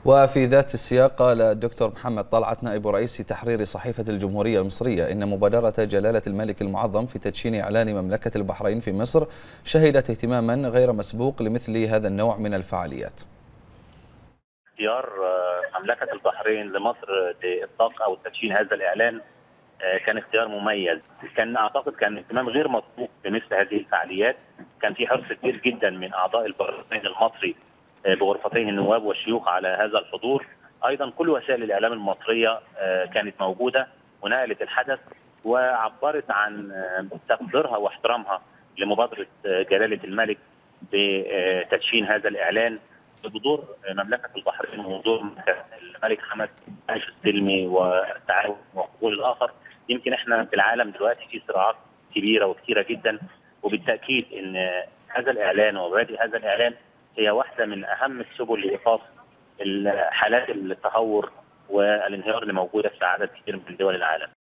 وفي ذات السياق قال الدكتور محمد طلعت نائب رئيس تحرير صحيفة الجمهورية المصرية إن مبادرة جلالة الملك المعظم في تدشين إعلان مملكة البحرين في مصر شهدت اهتماما غير مسبوق لمثل هذا النوع من الفعاليات. اختيار مملكة البحرين لمصر لإطلاق أو تدشين هذا الإعلان كان اختيار مميز. أعتقد كان اهتمام غير مسبوق بمثل هذه الفعاليات. كان في حرص كبير جدا من أعضاء البرلمان المصري بغرفتيه النواب والشيوخ على هذا الحضور. أيضا كل وسائل الإعلام المصرية كانت موجودة ونقلت الحدث وعبرت عن تقديرها واحترامها لمبادرة جلالة الملك بتدشين هذا الإعلان بحضور مملكة البحرين وحضور الملك حمد عيش السلمي والتعاون وقبول الآخر. يمكن احنا في العالم دلوقتي في صراعات كبيرة وكثيرة جدا، وبالتأكيد ان هذا الإعلان ومبادئ هذا الإعلان هي واحدة من أهم السبل لإيقاف حالات التهور والانهيار اللي موجودة في عدد كثير من دول العالم.